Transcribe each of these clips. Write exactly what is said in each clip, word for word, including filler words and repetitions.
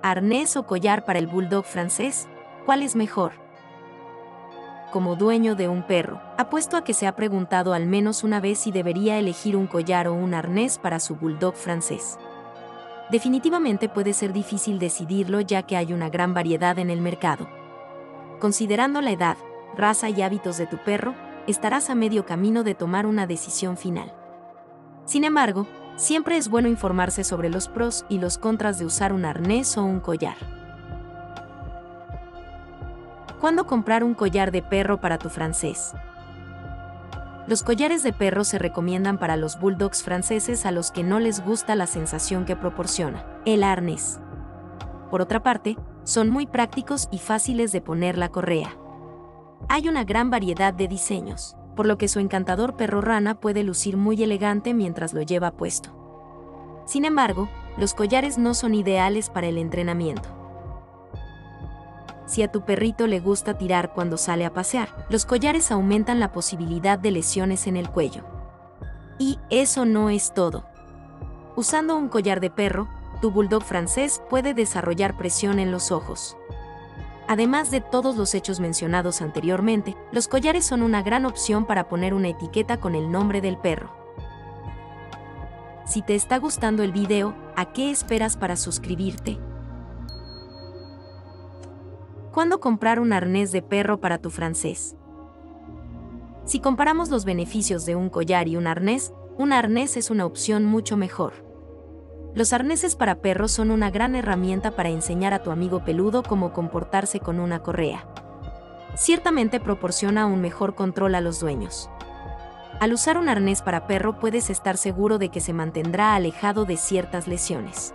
¿Arnés o collar para el bulldog francés? ¿Cuál es mejor? Como dueño de un perro, apuesto a que se ha preguntado al menos una vez si debería elegir un collar o un arnés para su bulldog francés. Definitivamente puede ser difícil decidirlo ya que hay una gran variedad en el mercado. Considerando la edad, raza y hábitos de tu perro, estarás a medio camino de tomar una decisión final. Sin embargo, siempre es bueno informarse sobre los pros y los contras de usar un arnés o un collar. ¿Cuándo comprar un collar de perro para tu francés? Los collares de perro se recomiendan para los bulldogs franceses a los que no les gusta la sensación que proporciona el arnés. Por otra parte, son muy prácticos y fáciles de poner la correa. Hay una gran variedad de diseños, por lo que su encantador perro rana puede lucir muy elegante mientras lo lleva puesto. Sin embargo, los collares no son ideales para el entrenamiento. Si a tu perrito le gusta tirar cuando sale a pasear, los collares aumentan la posibilidad de lesiones en el cuello. Y eso no es todo. Usando un collar de perro, tu bulldog francés puede desarrollar presión en los ojos. Además de todos los hechos mencionados anteriormente, los collares son una gran opción para poner una etiqueta con el nombre del perro. Si te está gustando el video, ¿a qué esperas para suscribirte? ¿Cuándo comprar un arnés de perro para tu francés? Si comparamos los beneficios de un collar y un arnés, un arnés es una opción mucho mejor. Los arneses para perros son una gran herramienta para enseñar a tu amigo peludo cómo comportarse con una correa. Ciertamente proporciona un mejor control a los dueños. Al usar un arnés para perro puedes estar seguro de que se mantendrá alejado de ciertas lesiones.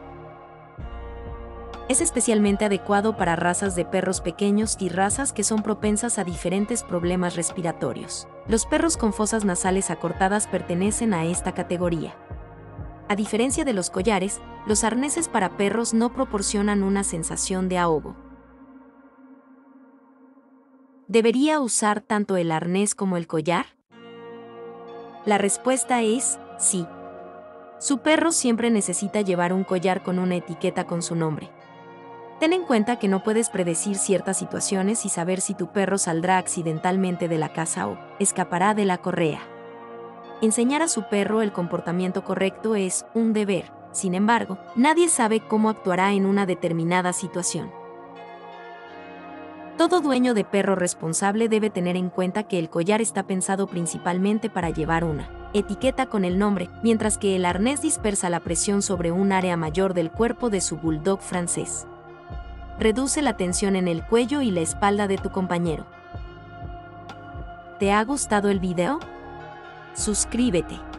Es especialmente adecuado para razas de perros pequeños y razas que son propensas a diferentes problemas respiratorios. Los perros con fosas nasales acortadas pertenecen a esta categoría. A diferencia de los collares, los arneses para perros no proporcionan una sensación de ahogo. ¿Debería usar tanto el arnés como el collar? La respuesta es sí. Su perro siempre necesita llevar un collar con una etiqueta con su nombre. Ten en cuenta que no puedes predecir ciertas situaciones y saber si tu perro saldrá accidentalmente de la casa o escapará de la correa. Enseñar a su perro el comportamiento correcto es un deber. Sin embargo, nadie sabe cómo actuará en una determinada situación. Todo dueño de perro responsable debe tener en cuenta que el collar está pensado principalmente para llevar una etiqueta con el nombre, mientras que el arnés dispersa la presión sobre un área mayor del cuerpo de su bulldog francés. Reduce la tensión en el cuello y la espalda de tu compañero. ¿Te ha gustado el video? Suscríbete.